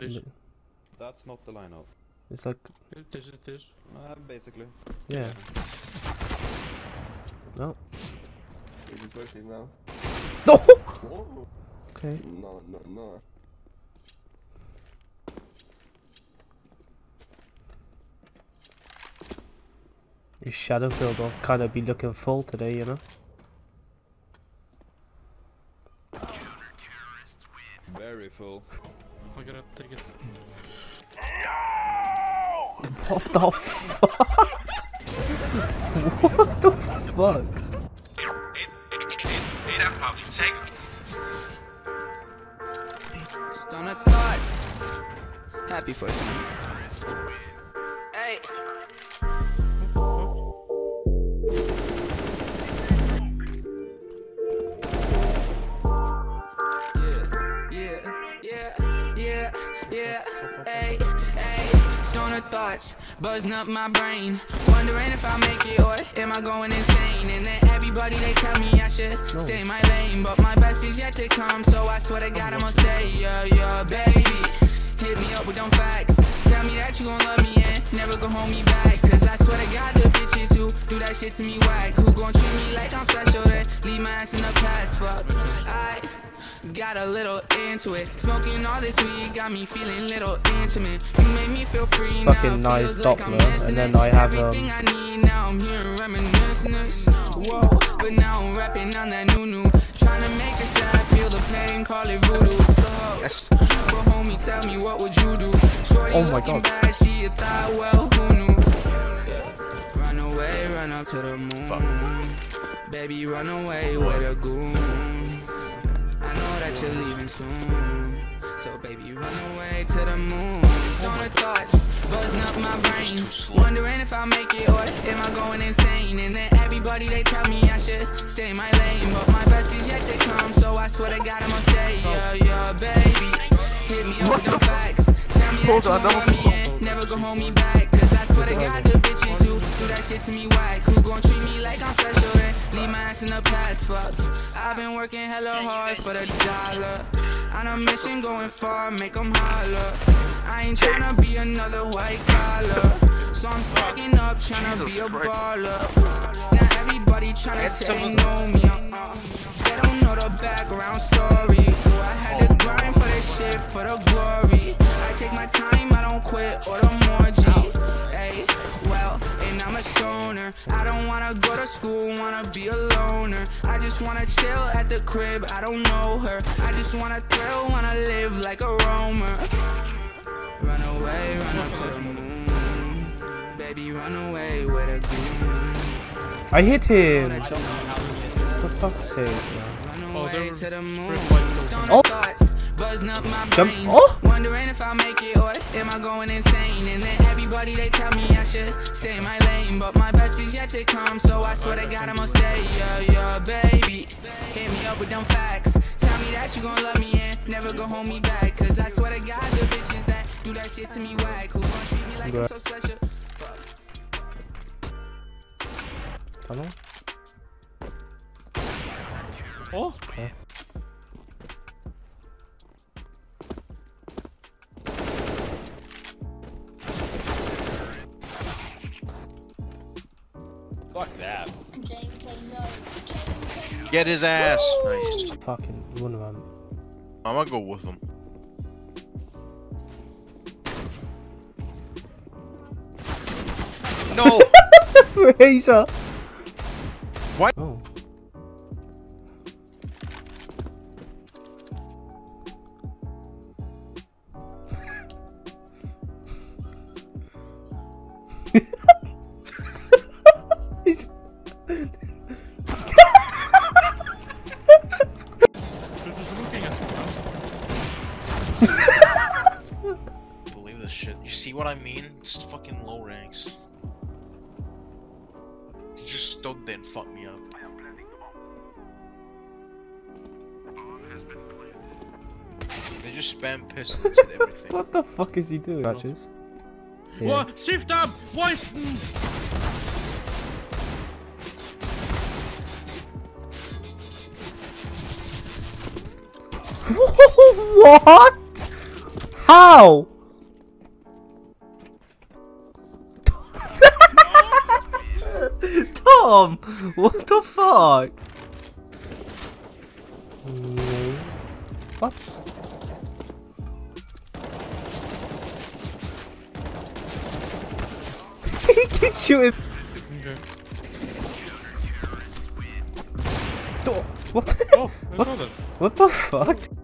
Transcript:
That's not the lineup. It's like... It is. Basically. Yeah. No. Is he pushing now? No! Whoa. Okay. No. Your shadow field will kind of be looking full today, you know? Very full. I gotta take it. What the fuck? What the fuck? Stunner thoughts. Happy for tonight. Hey. Yeah. Hey. Stoner thoughts buzzing up my brain, wondering if I'll make it or am I going insane? And then everybody they tell me I should stay in my lane, but my best is yet to come. So I swear to God I'ma stay, yeah, baby. Hit me up with them facts. Tell me that you gon' love me and never gon' hold me back. Cause I swear to God the bitches who do that shit to me whack, who gon' treat me like I'm special, then leave my ass in the past. Fuck, I got a little into it. Smoking all this weed got me feeling little intimate. You made me feel free now. Fucking nice Doppler, and then I have everything I need now. I'm hearing reminiscence. Whoa, but now I'm rapping on that new. Trying to make her sad, feel the pain, call it voodoo. So, but homie, tell me what would you do? Shorty oh my looking God. bad, she a thought, well, who knew? Yeah. Run away, run up to the moon. Baby, run away with a goon. I know that you're leaving soon, so baby run away to the moon. Stoner thoughts buzzing up my brain, wondering if I'll make it or am I going insane? And then everybody they tell me I should stay in my lane, but my best is yet to come. So I swear to God I'ma stay, yeah, baby. Hit me up with them facts. Tell me that you gon' love me and never gon' hold me back. Cause I swear to God the bitches who do that shit to me whack, who gon' treat me like I'm special, then leave my ass in the past. Fuck, I've been working hella hard for the dollar, on a mission going far, make them holler. I ain't tryna be another white collar, so I'm fucking up tryna be a baller. Now everybody tryna say they know me, they don't know the background story. I had to grind for this shit, for the glory. I take my time, I don't quit, or the more G. Hey, well, and I'm a stoner. I don't wanna go to school, wanna be a loner. I just wanna chill at the crib, I don't know her. I just wanna thrill, wanna live like a roamer. Run away, run up to the moon. Baby, run away with a goon. I hit him! For fuck's sake, man. Run away to the moon. Oh! Buzzing up my Jump! brain, Oh! wondering if I'll make it or am I going insane? And then everybody they tell me I should stay in my lane, but my best is yet to come. So I swear to God I'ma stay, yeah, baby. Hit me up with them facts. Tell me that you gon' love me and never gon' hold me back. Cause I swear to God the bitches that do that shit to me whack, who gon' treat me like I'm so special. Fuck. Hello? Oh! Okay. Fuck that. Get his ass. Nice. Fucking one of them. I'm gonna go with him. No. Razor. What? Oh. This is looking at Believe this shit. You see what I mean? It's fucking low ranks. You just stood there and fucked me up. They just spam pistols and everything. What the fuck is he doing? Matches. What? Shift up! Why? What? How? Tom! What the fuck? What? He can shoot him. Okay. What? Oh, I saw that. What the fuck?